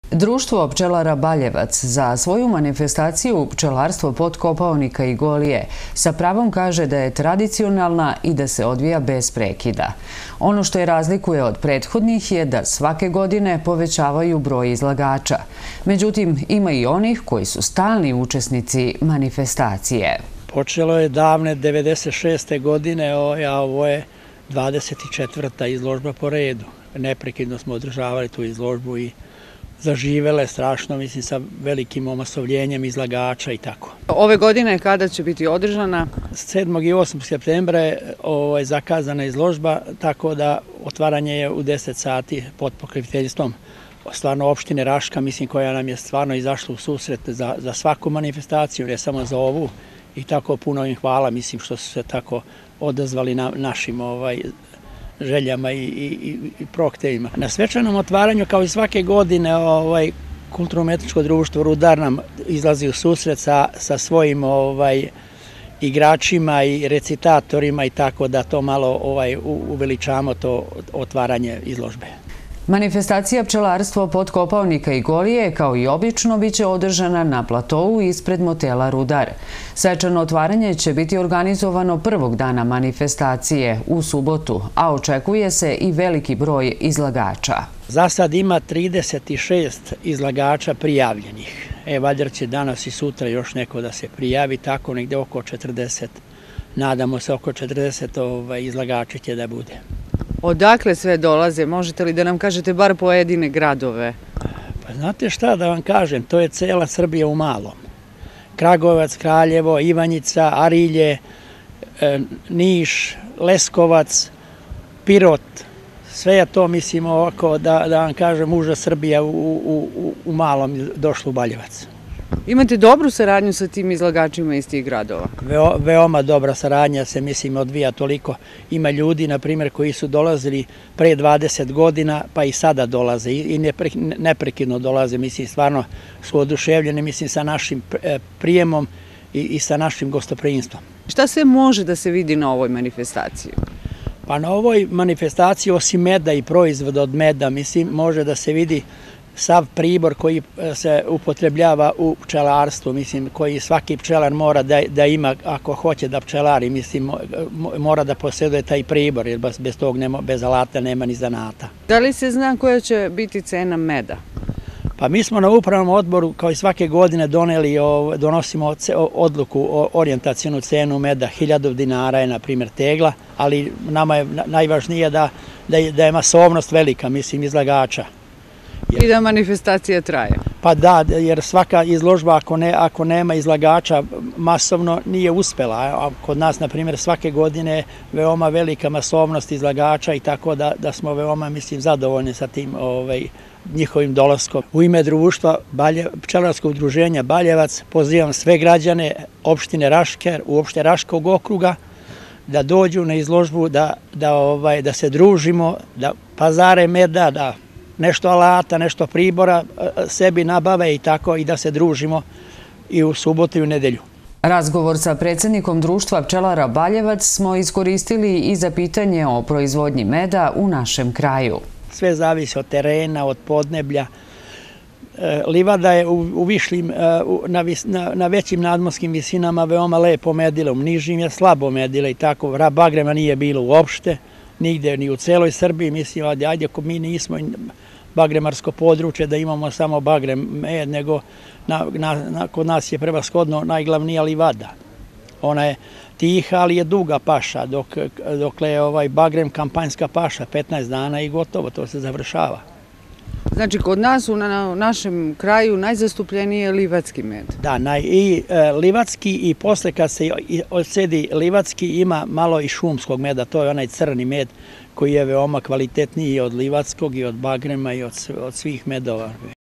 Društvo pčelara Baljevac za svoju manifestaciju Pčelarstvo Podkopaonika i Golije sa pravom kaže da je tradicionalna i da se odvija bez prekida. Ono što je razlikuje od prethodnih je da svake godine povećavaju broj izlagača. Međutim, ima i onih koji su stalni učesnici manifestacije. Počelo je davne 96. godine, a ovo je 24. izložba po redu. Neprekidno smo održavali tu izložbu i zaživele strašno, mislim, sa velikim omasovljenjem izlagača i tako. Ove godine kada će biti održana? 7. i 8. septembra je zakazana izložba, tako da otvaranje je u 10 sati pod pokroviteljstvom stvarno opštine Raška, mislim, koja nam je stvarno izašla u susret za svaku manifestaciju, ne samo za ovu, i tako puno im hvala, mislim, što su se tako odazvali našim željama i prohtevima. Na svečanom otvaranju, kao i svake godine, Kulturno-umetničko društvo Rudar nam izlazi u susret sa svojim igračima i recitatorima i tako da to malo uveličamo, to otvaranje izložbe. Manifestacija Pčelarstvo Podkopaonika i Golije, kao i obično, biće održana na platovu ispred motela Rudar. Svečano otvaranje će biti organizovano prvog dana manifestacije u subotu, a očekuje se i veliki broj izlagača. Za sad ima 36 izlagača prijavljenih. Valjda će danas i sutra još neko da se prijavi, tako negde oko 40. Nadamo se oko 40 izlagača će da bude. Odakle sve dolaze? Možete li da nam kažete bar pojedine gradove? Pa znate šta da vam kažem, to je cela Srbija u malom. Kragujevac, Kraljevo, Ivanjica, Arilje, Niš, Leskovac, Pirot, sve je to, mislim, ovako, da vam kažem, uža Srbija u malom došla u Baljevac. Imate dobru saradnju sa tim izlagačima iz tih gradova? Veoma dobra saradnja se, mislim, odvija toliko. Ima ljudi, na primjer, koji su dolazili pre 20 godina, pa i sada dolaze i neprekidno dolaze, mislim, stvarno su oduševljeni, mislim, sa našim prijemom i sa našim gostoprimstvom. Šta sve može da se vidi na ovoj manifestaciji? Pa na ovoj manifestaciji, osim meda i proizvoda od meda, mislim, može da se vidi sav pribor koji se upotrebljava u pčelarstvu, mislim, koji svaki pčelar mora da ima ako hoće da pčelari, mislim, mora da posjeduje taj pribor, jer bez tog, bez alata nema ni zanata. Da li se zna koja će biti cena meda? Pa mi smo na upravnom odboru, kao i svake godine, donosimo odluku, orijentacijnu cenu meda, 1000 dinara je, na primjer, tegla, ali nama je najvažnije da je masovnost velika, mislim, izlagača. I da manifestacija traje. Pa da, jer svaka izložba ako nema izlagača masovno nije uspela. A kod nas, na primjer, svake godine veoma velika masovnost izlagača i tako da smo veoma, mislim, zadovoljni sa tim njihovim dolaskom. U ime društva Pčelarskog udruženja Baljevac pozivam sve građane opštine Raške, uopšte Raškog okruga, da dođu na izložbu, da se družimo, da pazare meda, da nešto alata, nešto pribora sebi nabave i tako, i da se družimo i u subotu i u nedelju. Razgovor sa predsjednikom društva pčelara Baljevac smo iskoristili i za pitanje o proizvodnji meda u našem kraju. Sve zavisi od terena, od podneblja. Livada je u višlim, na većim nadmorskim visinama veoma lepo medile, u nižim je slabo medile i tako. Bagrema nije bilo uopšte, nigde, ni u celoj Srbiji, mislim, ajde, ako mi nismo bagremarsko područje, da imamo samo bagrem med, nego kod nas je prevashodno najglavnija livada. Ona je tiha, ali je duga paša, dokle je bagrem kampanjska paša, 15 dana i gotovo, to se završava. Znači, kod nas u našem kraju najzastupljeniji je livatski med. Da, i livatski, i posle kad se odsedi livatski ima malo i šumskog meda, to je onaj crni med koji je veoma kvalitetniji od livatskog i od bagrema i od svih medova.